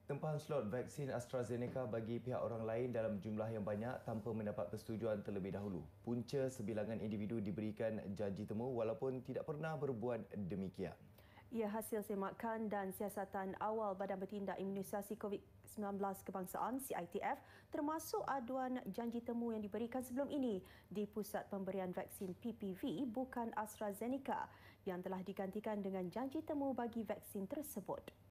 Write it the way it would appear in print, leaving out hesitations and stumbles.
Tempahan slot vaksin AstraZeneca bagi pihak orang lain dalam jumlah yang banyak tanpa mendapat persetujuan terlebih dahulu. Punca sebilangan individu diberikan janji temu walaupun tidak pernah berbuat demikian. Ia hasil semakan dan siasatan awal Badan Bertindak Imunisasi COVID-19 Kebangsaan CITF termasuk aduan janji temu yang diberikan sebelum ini di Pusat Pemberian Vaksin PPV bukan AstraZeneca yang telah digantikan dengan janji temu bagi vaksin tersebut.